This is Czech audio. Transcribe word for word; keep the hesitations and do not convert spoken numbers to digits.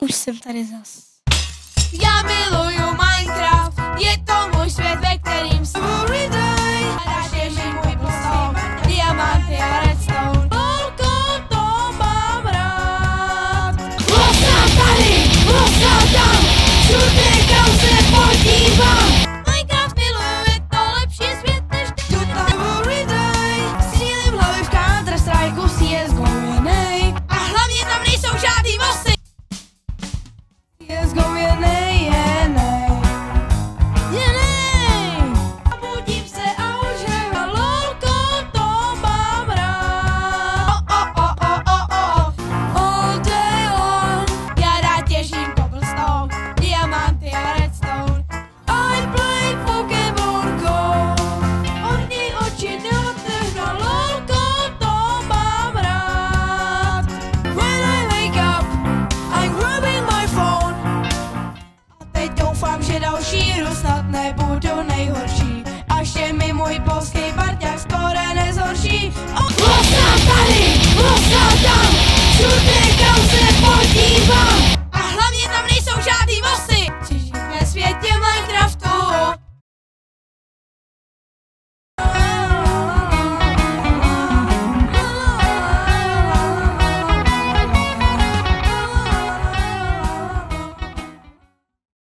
Už jsem tady zas. Já miluju Minecraft, je to můj svět, ve kterým svůj daj. A dáš je mi můj blstov, diamanty a redstone.